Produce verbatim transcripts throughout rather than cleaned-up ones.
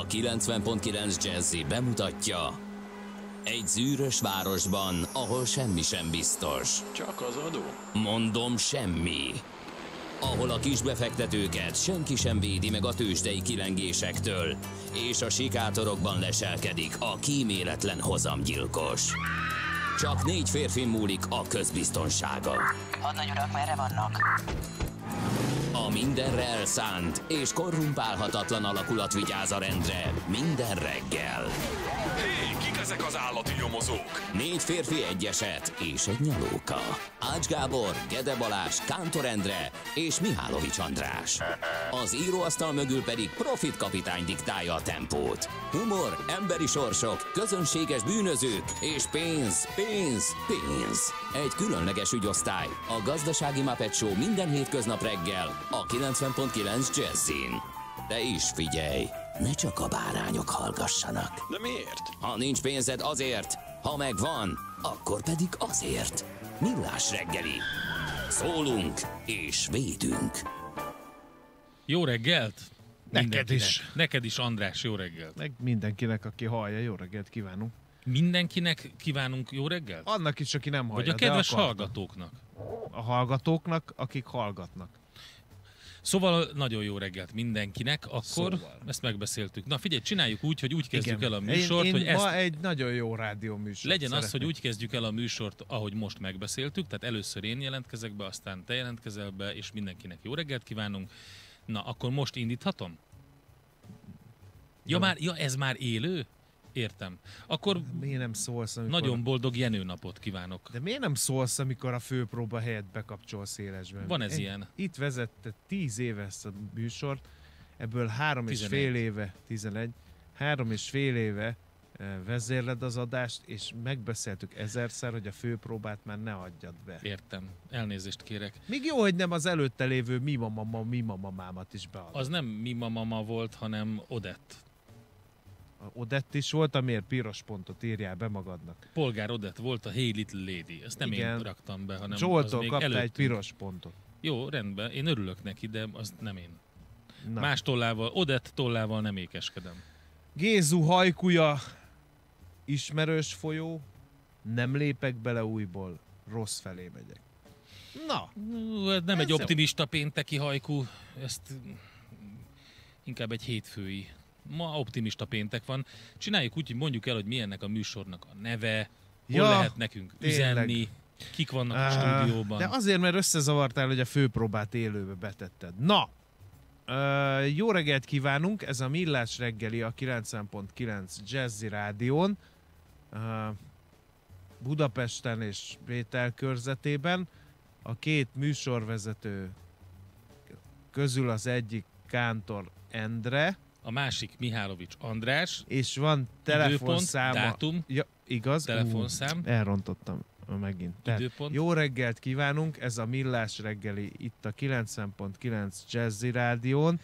kilencven pont kilenc Jazzy bemutatja: egy zűrös városban, ahol semmi sem biztos. Csak az adó? Mondom, semmi. Ahol a kisbefektetőket senki sem védi meg a tőzsdei kilengésektől, és a sikátorokban leselkedik a kíméletlen hozamgyilkos. Csak négy férfi múlik a közbiztonsága. Hadnagy urak, merre vannak? A mindenre elszánt és korrumpálhatatlan alakulat vigyáz a rendre minden reggel. Hé, kik ezek az állati nyomozók? Négy férfi, egy eset és egy nyalóka. Ács Gábor, Gede Balázs, Kántor Endre és Mihálovics András. Az íróasztal mögül pedig Profit kapitány diktálja a tempót. Humor, emberi sorsok, közönséges bűnözők és pénz, pénz, pénz. Egy különleges ügyosztály, a Gazdasági Muppet Show minden hétköznap reggel a kilencven pont kilenc Jazzin. De is figyelj, ne csak a bárányok hallgassanak. De miért? Ha nincs pénzed, azért, ha megvan, akkor pedig azért. Millás reggeli. Szólunk és védünk. Jó reggelt! Neked Mindenkinek. is. Neked is, András, jó reggelt. Meg mindenkinek, aki hallja, jó reggelt kívánunk. Mindenkinek kívánunk jó reggelt? Annak is, aki nem hallja. Vagy a kedves de akarta. hallgatóknak. A hallgatóknak, akik hallgatnak. Szóval nagyon jó reggelt mindenkinek, akkor Szóval. ezt megbeszéltük. Na figyelj, csináljuk úgy, hogy úgy kezdjük Igen. el a műsort, én, én hogy ezt ma egy nagyon jó rádió műsor. legyen az, hogy úgy kezdjük el a műsort, ahogy most megbeszéltük, tehát először én jelentkezek be, aztán te jelentkezel be, és mindenkinek jó reggelt kívánunk. Na, akkor most indíthatom? Ja, Jó. már, ja ez már élő? Értem. Akkor Miért nem szólsz, amikor... nagyon boldog jenőnapot kívánok. De miért nem szólsz, amikor a főpróba helyett bekapcsolsz élesben? Van ez Én ilyen. Itt vezette tíz éve ezt a műsort, ebből három és tizenegy. fél éve, tizenegy, három és fél éve eh, vezérled az adást, és megbeszéltük ezerszer, hogy a főpróbát már ne adjad be. Értem. Elnézést kérek. Még jó, hogy nem az előtte lévő mi mama, mi mamamámat is beadod. Az nem Mima Mama volt, hanem Odett. A Odett is volt, amiért piros pontot írjál be magadnak. Polgár Odett volt a Hey Little Lady. Ezt nem Igen. én raktam be, hanem az Zsoltól még kapta egy előttünk. piros pontot. Jó, rendben. Én örülök neki, de az nem én. Na. Más tollával, Odett tollával nem ékeskedem. Gézu hajkuja, ismerős folyó, nem lépek bele újból, rossz felé megyek. Na, Ú, ez nem Ez egy jó. optimista pénteki hajkú, ezt inkább egy hétfői. Ma optimista péntek van. Csináljuk úgy, hogy mondjuk el, hogy mi ennek a műsornak a neve, hol Ja, lehet nekünk tényleg. üzenni, kik vannak a Á, stúdióban. de azért, mert összezavartál, hogy a főpróbát élőbe betetted. Na, ö, jó reggelt kívánunk, ez a Millás reggeli a kilencven pont kilenc Jazzy Rádión, ö, Budapesten és Péter körzetében. A két műsorvezető közül az egyik Kántor Endre, A másik Mihálovics András, és van telefonszáma. dátum, Ja, igaz? telefonszám. Ú, elrontottam megint. Tehát időpont. jó reggelt kívánunk, ez a Millás reggeli itt a kilencven pont kilenc Jazzy Rádión.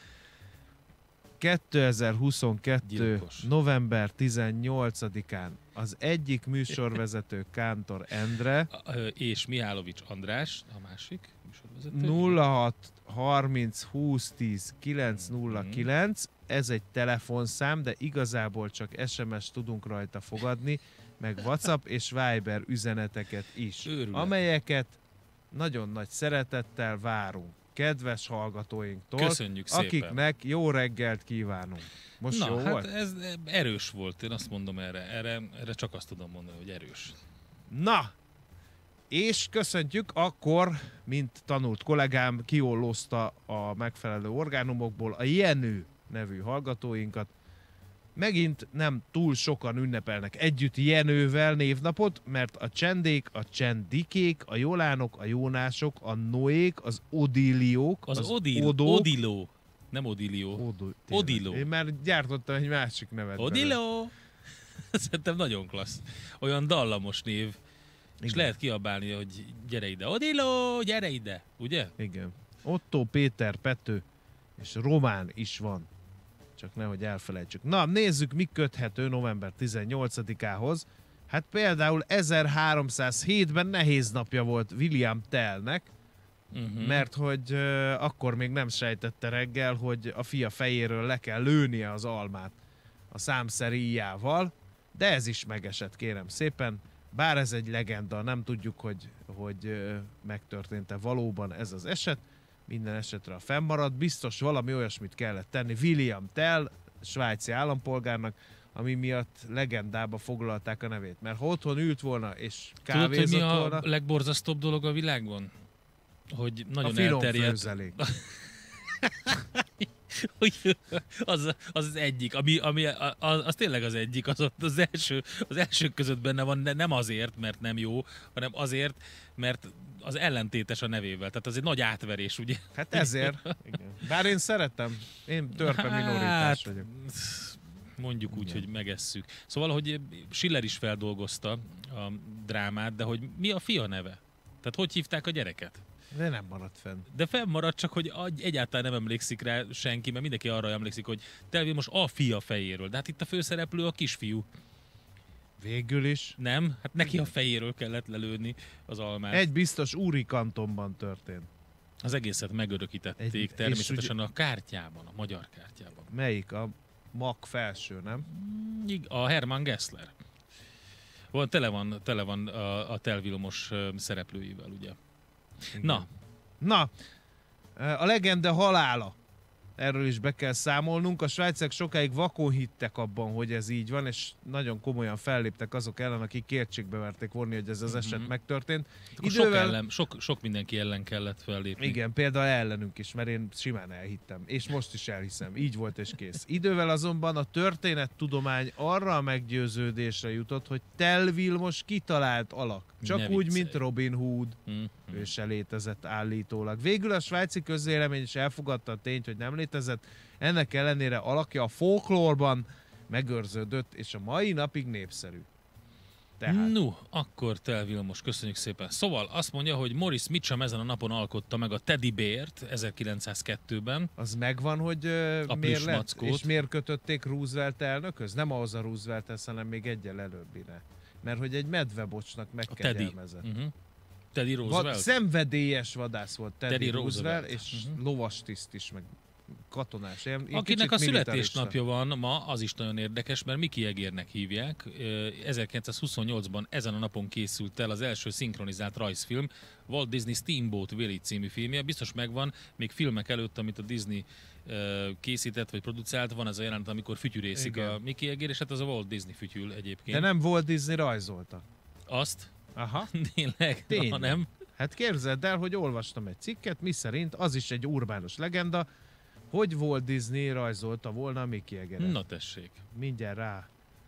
kétezer-huszonkettő. Gyilkos. november tizennyolcadikán az egyik műsorvezető Kántor Endre A- ö, és Mihálovics András, a másik műsorvezető. nulla hat harminc húsz tíz kilenc nulla kilenc, ez egy telefonszám, de igazából csak es em es tudunk rajta fogadni, meg WhatsApp és Viber üzeneteket is, Őrület. amelyeket nagyon nagy szeretettel várunk kedves hallgatóinktól, Köszönjük szépen. akiknek jó reggelt kívánunk. Most Na, jó hát volt? ez erős volt, én azt mondom erre. erre. Erre csak azt tudom mondani, hogy erős. Na, és köszöntjük akkor, mint tanult kollégám, kiоllózta a megfelelő orgánumokból a Jenő nevű hallgatóinkat. Megint nem túl sokan ünnepelnek együtt Jenővel névnapot, mert a Csendék, a Csendikék, a Jolánok, a Jónások, a Noék, az Odiliók, Az, az Odil, Odók, Odiló, nem Odilió. Odó, tényleg. Odiló. Én már gyártottam egy másik nevet. belőle. Odiló! Szerintem nagyon klassz. Olyan dallamos név. És Igen. lehet kiabálni, hogy gyere ide. Odiló, gyere ide. Ugye? Igen. Otto, Péter, Pető és Román is van. Csak nehogy elfelejtsük. Na, nézzük, mi köthető november tizennyolcadikához. Hát például ezerháromszázhétben nehéz napja volt William Tellnek, Uh-huh. mert hogy uh, akkor még nem sejtette reggel, hogy a fia fejéről le kell lőnie az almát a számszeríjával, de ez is megesett, kérem szépen. Bár ez egy legenda, nem tudjuk, hogy, hogy megtörtént-e valóban ez az eset. Minden esetre a fennmaradt. Biztos valami olyasmit kellett tenni William Tell, svájci állampolgárnak, ami miatt legendába foglalták a nevét. Mert ha otthon ült volna és kávézott Tudod, hogy mi volna... a legborzasztóbb dolog a világon? Hogy nagyon a finom elterjedt... főzelék. hogy az, az az egyik, ami, ami az, az tényleg az egyik, az, ott az, első, az első között benne van, nem azért, mert nem jó, hanem azért, mert az ellentétes a nevével. Tehát az egy nagy átverés, ugye? Hát ezért. Igen. Bár én szeretem. Én törpe minoritás vagyok. Mondjuk úgy, Igen. hogy megesszük. Szóval, hogy Schiller is feldolgozta a drámát, de hogy mi a fia neve? Tehát hogy hívták a gyereket? De nem maradt fenn. De fennmaradt, csak hogy egyáltalán nem emlékszik rá senki, mert mindenki arra emlékszik, hogy Telvi most a fia fejéről. De hát itt a főszereplő a kisfiú. Végül is. Nem? Hát neki a fejéről kellett lelőni az almát. Egy biztos Úri kantonban történt. Az egészet megörökítették Egy- természetesen a kártyában, a magyar kártyában. Melyik? A Mak felső, nem? Ig- A Hermann Gessler. Van, tele van, tele van a, a telvilomos ö, szereplőivel, ugye? Igen. Na, Na, a legenda halála. Erről is be kell számolnunk. A svájciak sokáig vakon hittek abban, hogy ez így van, és nagyon komolyan felléptek azok ellen, akik kétségbe verték vonni, hogy ez az eset Mhm. megtörtént. akkor sok, ellen, sok, sok mindenki ellen kellett fellépni. Igen, például ellenünk is, mert én simán elhittem. És most is elhiszem. Így volt és kész. Idővel azonban a történettudomány arra a meggyőződésre jutott, hogy Tell Vilmos kitalált alak. Csak Ne úgy, viccelj. mint Robin Hood. Mm-hmm. Ő se létezett állítólag. Végül a svájci közvélemény is elfogadta a tényt, hogy nem létezett. Ennek ellenére alakja a folklórban megőrződött, és a mai napig népszerű. Tehát No, akkor Tell Vilmos, köszönjük szépen. Szóval azt mondja, hogy Morris Mitchum ezen a napon alkotta meg a Teddy Beart ezerkilencszázkettőben. az megvan, hogy ö, A miért plüss lett, mackót. és miért kötötték Roosevelt elnökhöz? Nem ahhoz a Roosevelt-hez, hanem még egyel előbbire. Mert hogy egy medvebocsnak A Teddy. megkegyelmezett. Uh-huh. Teddy Va- Roosevelt. szenvedélyes vadász volt Teddy, Teddy Roosevelt, Roosevelt. és Mhm. lovastiszt is, meg katonás. Ilyen, ilyen Akinek kicsit a militarista. születésnapja van ma, az is nagyon érdekes, mert Mickey Egérnek hívják. Ö, ezerkilencszázhuszonnyolcban ezen a napon készült el az első szinkronizált rajzfilm, Walt Disney Steamboat Willie című filmje. Biztos megvan, még filmek előtt, amit a Disney ö, készített vagy produkált, van ez a jelenet, amikor fütyűrészik Igen. a Mickey Egér, és hát az a Walt Disney fütyül egyébként. De nem Walt Disney rajzolta. Azt? Aha. Tényleg? Tényleg. Ha nem? Hát képzeld el, hogy olvastam egy cikket, miszerint az is egy urbánus legenda, hogy Walt Disney rajzolta volna a Mickey Egeret. Na tessék. Mindjárt rá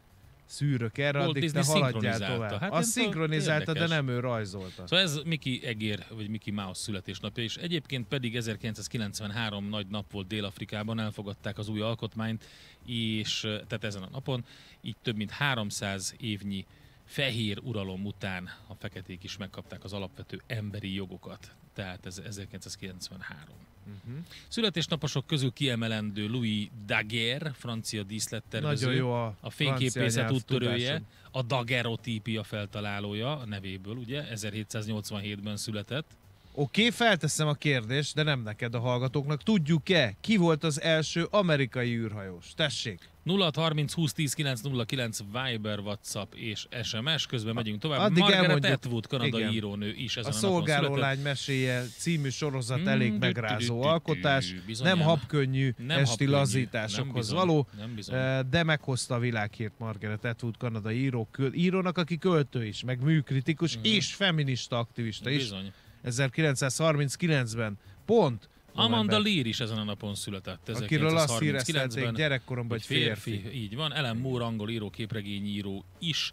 szűrök erre, Walt addig Disney te haladjál szinkronizálta. tovább. Hát Hát nem azt szinkronizálta, de érdekes. nem ő rajzolta. Szóval ez Mickey Egér, vagy Mickey Mouse születésnapja, és egyébként pedig ezerkilencszázkilencvenhárom nagy nap volt Dél-Afrikában, elfogadták az új alkotmányt, és tehát ezen a napon így több mint háromszáz évnyi fehér uralom után a feketék is megkapták az alapvető emberi jogokat. Tehát ez ezerkilencszázkilencvenhárom. Uh-huh. Születésnaposok közül kiemelendő Louis Daguerre, francia díszlettervező. Nagyon jó a, A francia fényképészet nyelv úttörője, tudásom. a daguerreotípia feltalálója a nevéből, ugye, ezerhétszáznyolcvanhétben született. Oké, okay, felteszem a kérdést, de nem neked, a hallgatóknak. Tudjuk-e, ki volt az első amerikai űrhajós? Tessék! nulla hat harminc húsz tíz kilenc nulla kilenc Viber, WhatsApp és es em es. Közben megyünk tovább. Addig Margaret elmondjuk. Atwood, kanadai Igen. írónő is ezen A a, napon született. Szolgálólány meséje című sorozat Mm, elég dü- megrázó dü- dü- alkotás, dü- bizonyám. nem habkönnyű Nem esti habkönnyű, lazításokhoz nem bizony, való, Nem bizony. eh, de meghozta a világhírt Margaret Atwood, kanadai író, köl, írónak, aki költő is, meg műkritikus Mhm. és feminista aktivista is. Bizony. ezerkilencszázharminckilencben pont Amanda november, Lear is ezen a napon született. akiről azt híreztették ezerkilencszázharminckilencben. gyerekkoromban, hogy férfi. férfi. Így van. Ellen Moore, angol író, képregényíró is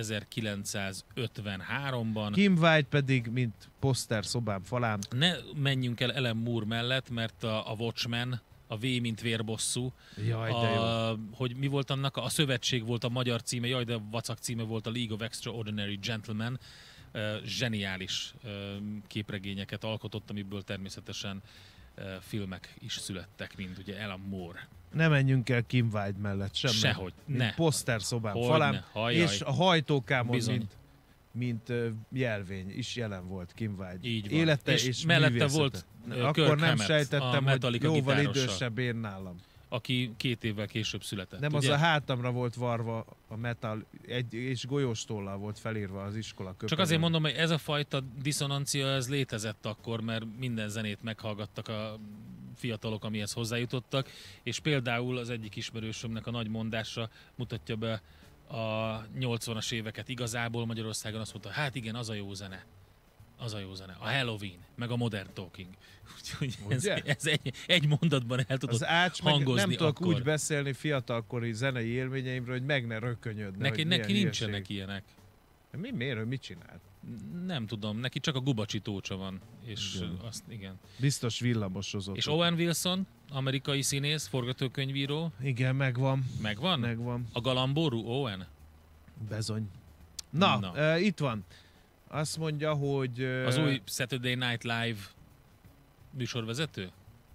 ezerkilencszázötvenháromban. Kim White pedig, mint poszter szobám falán. Ne menjünk el Ellen Moore mellett, mert a, a Watchmen, a V mint vérbosszú, Jaj, de jó. a, hogy mi volt annak, a Szövetség volt a magyar címe, jaj, de vacak címe volt a League of Extraordinary Gentlemen. Uh, zseniális uh, képregényeket alkotott, amiből természetesen uh, filmek is születtek, mint ugye Ellen Moore. Ne menjünk el Kim White mellett sem. Sehogy, mint ne. poszter szobám Hogyne, falán. hajjaj. És a hajtókámon, Bizony. mint, mint uh, jelvény is jelen volt Kim White. Így van. Élete És és, mellette művészete. volt, uh, Akkor Kirk nem Hammett, a sejtettem, hogy Metallica jóval gitárosa. idősebb én nálam. aki két évvel később született. Nem, ugye? az a hátamra volt varva a metal, egy, és golyóstollal volt felírva az iskola köpenyén. Csak azért mondom, hogy ez a fajta diszonancia, ez létezett akkor, mert minden zenét meghallgattak a fiatalok, amihez hozzájutottak, és például az egyik ismerősömnek a nagy mondása mutatja be a nyolcvanas éveket igazából Magyarországon, azt mondta, hát igen, az a jó zene. Az a jó zene. A Halloween, meg a Modern Talking. Úgyhogy ez, ez egy, egy mondatban el tudod az Ács meg hangozni nem tudok akkor. úgy beszélni fiatalkori zenei élményeimről, hogy meg ne rökönyödne. Neki, neki nincsenek ilyenek. Mi, miért? Ő mit csinált? Nem tudom, neki csak a gubacsi tócsa van. És igen. azt igen. Biztos villamosozott. És Owen Wilson, amerikai színész, forgatókönyvíró. Igen, megvan. Megvan? Megvan. A galambórú Owen? Bezony. Na, Na. Uh, itt van. Azt mondja, hogy... Uh, Az új Saturday Night Live műsorvezető?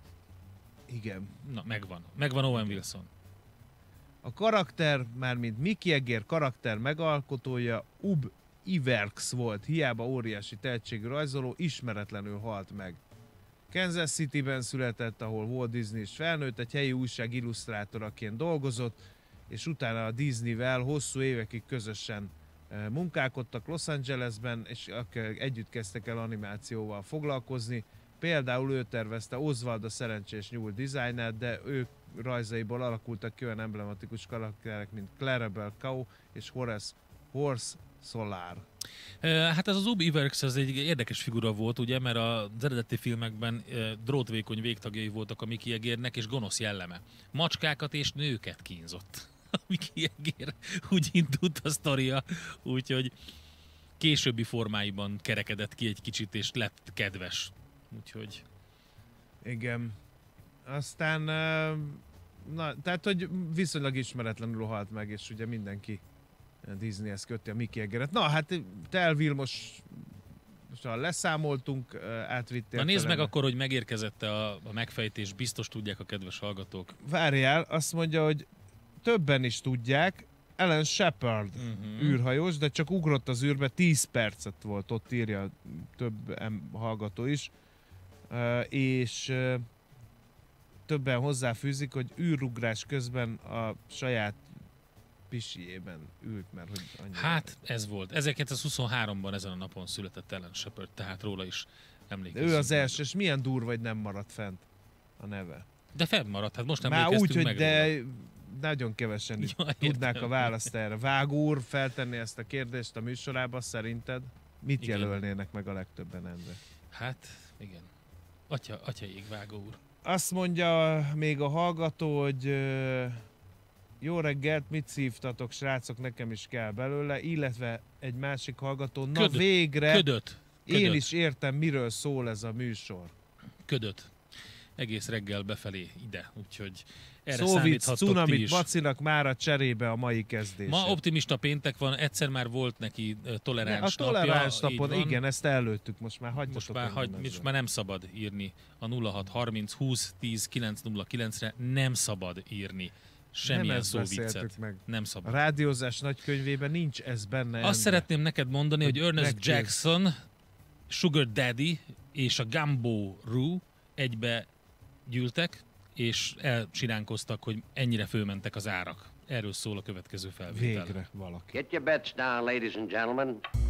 Igen. Na, megvan. Megvan Owen Wilson. A karakter, mármint Mickey Jagger karakter megalkotója Ub Iwerks volt, hiába óriási tehetségű rajzoló, ismeretlenül halt meg. Kansas Cityben született, ahol Walt Disney is felnőtt, egy helyi újság illusztrátoraként dolgozott, és utána a Disneyvel hosszú évekig közösen munkálkodtak Los Angelesben, és együtt kezdtek el animációval foglalkozni. Például ő tervezte Oswald a szerencsés nyúl dizájnát, de ő rajzaiból alakultak ki olyan emblematikus karakterek, mint Clarabelle Cow és Horace Horse Solar. Hát ez az Ub Iwerks az egy érdekes figura volt, ugye, mert az eredeti filmekben drótvékony végtagjai voltak a Mickey Jaggernek, és gonosz jelleme. Macskákat és nőket kínzott. A Mickey Jagger úgy indult a sztoria, úgyhogy későbbi formáiban kerekedett ki egy kicsit, és lett kedves. Úgyhogy... Igen. Aztán, na, tehát, hogy viszonylag ismeretlenül halt meg, és ugye mindenki Disneyhez köti a Mickey Jaggeret. Na, hát te Vilmos leszámoltunk, átvittél. Na nézd meg akkor, hogy megérkezett a, a megfejtés, biztos tudják a kedves hallgatók. Várjál, azt mondja, hogy többen is tudják, Alan Shepard uh-huh. űrhajós, de csak ugrott az űrbe, tíz percet volt, ott írja több hallgató is, uh, és uh, többen hozzáfűzik, hogy űrugrás közben a saját pisiében ült, mert hogy annyira... Hát ez volt. ezerkilencszázhuszonháromban ezen a napon született Alan Shepard, tehát róla is emlékezünk. Ő az első, és milyen durva, hogy nem maradt fent a neve. De fennmaradt, hát most nem Már emlékeztünk úgy, hogy meg de róla. nagyon kevesen Ja, tudnák értem. a választ erre. Vágó úr feltenni ezt a kérdést a műsorába, szerinted mit Igen. jelölnének meg a legtöbben, Endre? Hát, igen. Atya, atyaig, Vágó úr. Azt mondja még a hallgató, hogy ö, jó reggelt, mit szívtatok, srácok, nekem is kell belőle, illetve egy másik hallgató, na Ködöt. végre Ködöt. Ködöt. én is értem, miről szól ez a műsor. Ködöt. Egész reggel befelé ide, úgyhogy erre Szóvic, számíthattok ti cunamit is. Bacinak már a cserébe a mai kezdése. Ma optimista péntek van, egyszer már volt neki ö, Ne, toleráns a toleráns napja. napon, így van. igen, ezt előttük, most már hagyjatok. Most már, engem hagy, ezzel. most már nem szabad írni a nulla hat harminc húsz tíz kilenc nulla kilencre, nem szabad írni semmilyen Nem ezt szóviccet. beszéltük meg. Nem A szabad. rádiózás nagykönyvében nincs ez benne. Azt Endre. szeretném neked mondani, hogy Ernest Megkérsz. Jackson, Sugar Daddy és a Gumbo Roo egybe gyűltek, és elcsiránkoztak, hogy ennyire fölmentek az árak. Erről szól a következő felvétel. Végre valaki. Get your bets down, ladies and gentlemen.